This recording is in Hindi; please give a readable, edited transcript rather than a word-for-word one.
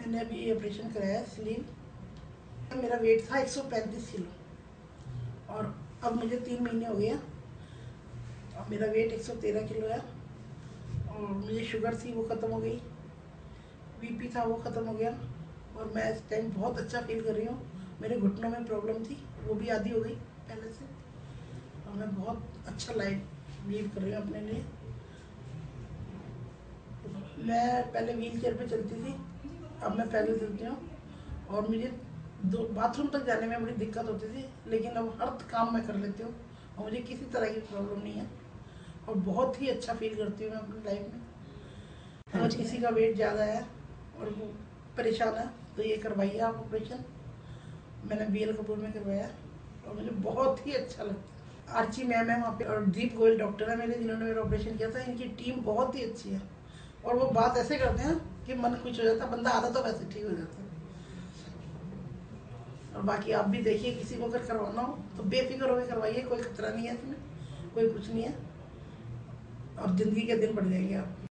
मैंने अभी ये ऑपरेशन कराया स्लीव। मेरा वेट था 135 किलो और अब मुझे 3 महीने हो गए हैं और मेरा वेट 113 किलो है। और मुझे शुगर थी वो ख़त्म हो गई, बीपी था वो ख़त्म हो गया और मैं इस टाइम बहुत अच्छा फील कर रही हूँ। मेरे घुटनों में प्रॉब्लम थी वो भी आधी हो गई पहले से और मैं बहुत अच्छा लाइफ लीड कर रही हूँ अपने लिए। मैं पहले व्हील चेयर पर चलती थी, अब मैं पैदल चलती हूँ और मुझे बाथरूम तक जाने में बड़ी दिक्कत होती थी, लेकिन अब हर काम मैं कर लेती हूँ और मुझे किसी तरह की प्रॉब्लम नहीं है और बहुत ही अच्छा फील करती हूँ मैं अपनी लाइफ में। अगर किसी का वेट ज़्यादा है और वो परेशान है तो ये करवाइए आप ऑपरेशन। मैंने BL कपूर में करवाया और मुझे बहुत ही अच्छा लगता है। आर्ची मैम है वहाँ पे और दीप गोयल डॉक्टर है मेरे, जिन्होंने मेरा ऑपरेशन किया था। इनकी टीम बहुत ही अच्छी है और वो बात ऐसे करते हैं कि मन खुश हो जाता है, बंदा आता तो वैसे ठीक हो जाता है। और बाकी आप भी देखिए, किसी को अगर करवाना हो तो बेफिक्र होकर करवाइए, कोई खतरा नहीं है इसमें, कोई कुछ नहीं है और ज़िंदगी के दिन बढ़ जाएंगे आप।